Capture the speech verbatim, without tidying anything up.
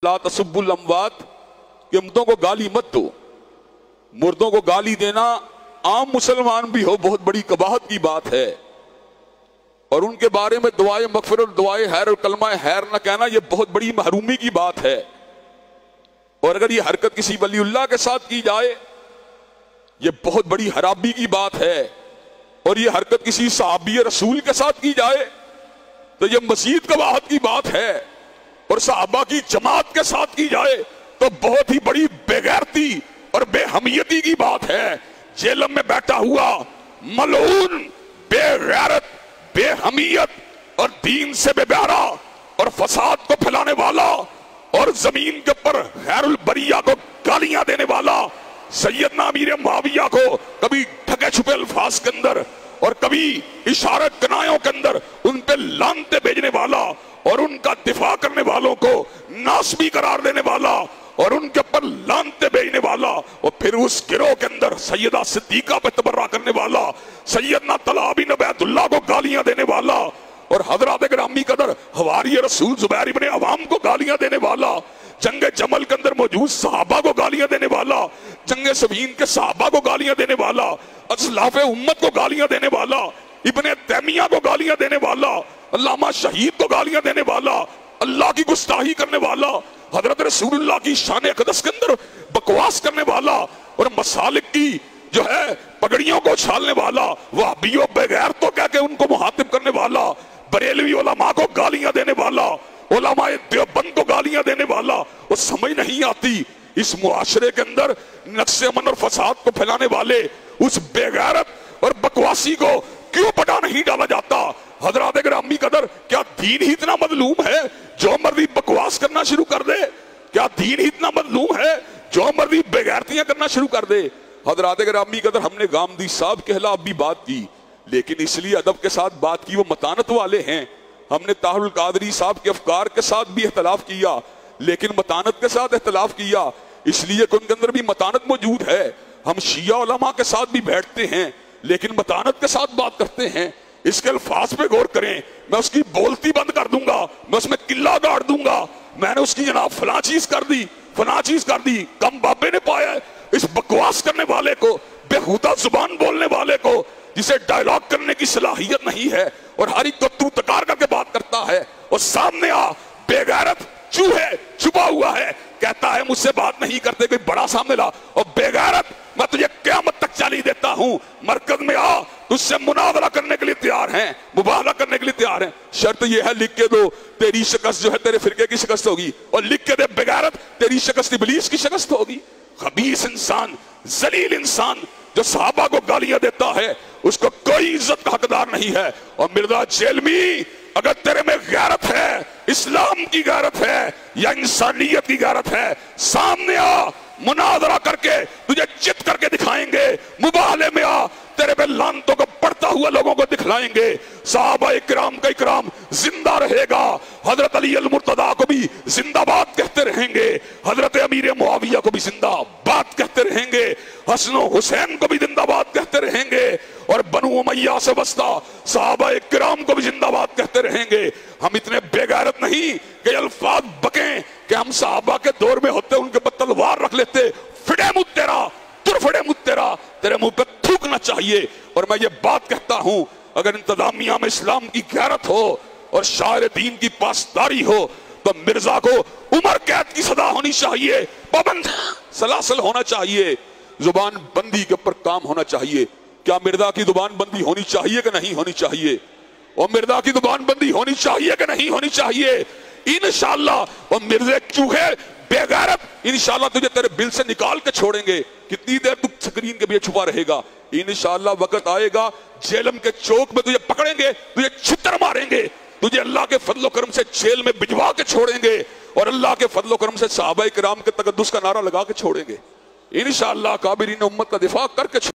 لا تسبوا الاموات کہ مردوں کو گالی مت دو. مردوں کو گالی دینا عام مسلمان بھی ہو بہت بڑی قباحت کی بات ہے، اور ان کے بارے میں دعائے مغفرت اور دعائے خیر اور کلمہ خیر نہ کہنا یہ بہت بڑی محرومی کی بات ہے. اور اگر یہ حرکت کسی ولی اللہ کے ساتھ کی جائے یہ بہت بڑی خرابی کی بات ہے، اور یہ حرکت کسی صحابی رسول کے ساتھ کی جائے تو یہ مزید قباحت کی بات ہے، اور صحابہ کی جماعت کے ساتھ کی جائے تو بہت ہی بڑی بے غیرتی اور بے حمیتی کی بات ہے. جیلم میں بیٹھا ہوا ملعون بے غیرت بے حمیت اور دین سے بے بہرا اور فساد کو پھیلانے والا اور زمین کے پر خیر البریہ کو گالیاں دینے والا سیدنا امیر معاویہ کو کبھی ڈھکے چھپے الفاظ کے اندر اور کبھی اشارت کنایوں کے اندر ان پہ لانتے بھیجنے والا اور ان کا دفاع کرنے والوں کو ناسبی قرار دینے والا اور ان کے پر لانتے بھیجنے والا، اور پھر اس گروہ کے اندر سیدہ صدیقہ پہ تبرہ کرنے والا، سیدنا طلحہ بن عبید اللہ کو گالیاں دینے والا، اور حضرات گرامی قدر حواری رسول زبیر ابن عوام کو گالیاں دینے والا، جنگ جمل کے اندر موجود صحابہ کو گالیاں دینے والا، جنگ صفین کے صحابہ کو گالیاں دینے والا، اسلاف امت کو گالیاں دینے والا، ابن تیمیہ کو گالیاں دینے والا، علامہ شہید کو گالیاں دینے والا، اللہ کی گستاخی کرنے والا، حضرت رسول اللہ کی شان اقدس کے اندر بکواس کرنے والا، اور مسالک کی جو ہے پگڑیوں کو اچھالنے والا، وہابیوں بغیر تو کہہ کے ان کو مخاطب کرنے والا، بریلوی علماء کو گالیاں دینے والا، علماء دیوبند کو گالیاں دینے والا. وہ سمجھ نہیں آتی اس معاشرے کے اندر نقص امن اور فساد کو پھیلانے والے اس بے غیرت اور بکواسی کو کیوں پٹا نہیں ڈالا جاتا. حضرات گرامی قدر کیا دین ہی اتنا مظلوم ہے جو مرضی بکواس کرنا شروع کر دے؟ کیا دین ہی اتنا مظلوم ہے جو مرضی بے غیرتیاں کرنا شروع کر دے؟ حضرات گرامی قدر ہم نے گامدی صاحب کے خلاف بھی بات کی، لیکن اس لیے ادب کے ساتھ بات کی وہ متانت والے ہیں. ہم نے طاہر القادری صاحب کے افکار کے ساتھ بھی اختلاف کیا، لیکن متانت کے ساتھ اختلاف کیا اس لیے کہ ان کے اندر بھی متانت موجود ہے. ہم شیعہ علماء کے ساتھ بھی بیٹھتے ہیں لیکن متانت کے ساتھ بات کرتے ہیں. اس کے الفاظ پہ غور کریں. میں اس کی بولتی بند کر دوں گا، میں اس میں قلعہ گاڑ دوں گا، میں نے اس کی جناب فلاں چیز کر دی فلاں چیز کر دی. کم بابے نے پایا ہے اس بکواس کرنے والے کو، بےہودہ زبان بولنے والے کو، جسے ڈائلاگ کرنے کی صلاحیت نہیں ہے اور ہر ایک کو تو تکار کر کے بات کرتا ہے، اور سامنے آ بے غیرت چوہے چھپا ہوا ہے کہتا ہے مجھ سے بات نہیں کرتے، کوئی بڑا سامنے لا، اور بے غیرت میں تجھے قیامت تک چالی دیتا ہوں، مرکز میں آ، تجھ سے مناظرہ کرنے کے لیے تیار ہیں، مباہلہ کرنے کے لیے تیار ہیں. شرط یہ ہے لکھ کے دو تیری شکست جو ہے تیرے فرقے کی شکست ہوگی، اور لکھ کے دے بے غیرت تیری شکست ابلیس کی شکست ہوگی. خبیث انسان، ذلیل انسان جو صحابہ کو گالیاں دیتا ہے اس کو کوئی عزت کا حقدار نہیں ہے. اور مرزا جیلمی اگر تیرے میں غیرت ہے، اسلام کی غیرت ہے یا انسانیت کی غیرت ہے، سامنے آ، مناظرہ کر کے تجھے چت کر کے دکھائیں گے. مباہلے میں آ، تیرے پہ لانتوں کو پڑھتا ہوا لوگوں کو دکھلائیں گے. صحابہ اکرام کا اکرام زندہ رہے گا، حضرت علی المرتضیٰ کو بھی زندہ باد کہتے رہیں گے، حضرت امیر معاویہ کو بھی زندہ باد کہتے رہیں گے، حسن و حسین کو بھی زندہ باد کہتے رہیں گے، اور بنو امیہ سے وسطی صحابہ اکرام کو بھی زندہ باد کہتے رہیں گے. ہم اتنے بے غیرت نہیں کہ الفاظ بکیں کہ ہم صحابہ کے دور میں ہوتے ان کے پر تلوار رکھ لیتے. فڑے مت تیرا تر فڑے مت تیرا تیرے منہ پہ تھوکنا چاہیے. اور میں یہ بات کہتا ہوں اگر انتظامیہ میں اسلام کی غیرت ہو اور شاعر دین کی پاسداری ہو تو مرزا کو عمر قید کی سزا ہونی چاہیے، پابند سلاسل ہونا چاہیے، زبان بندی کے اوپر کام ہونا چاہیے. کیا مرزا کی زبان بندی ہونی چاہیے کہ نہیں ہونی چاہیے؟ اور مرزا کی زبان بندی ہونی چاہیے کہ نہیں ہونی چاہیے؟ انشاءاللہ وہ مرزے چوہے بے غیرت انشاءاللہ تجھے تیرے بل سے نکال کے چھوڑیں گے. کتنی دیر تو سکرین کے بھی چھپا رہے گا؟ انشاءاللہ وقت آئے گا جیلم کے چوک میں تجھے پکڑیں گے، تجھے چھتر ماریں گے، تجھے اللہ کے فضل و کرم سے جیل میں بھجوا کے چھوڑیں گے، اور اللہ کے فضل و کرم سے صحابہ کرام کے تقدس کا نعرہ لگا کے چھوڑیں گے. انشاءاللہ کابرین امت کا دفاع کر کے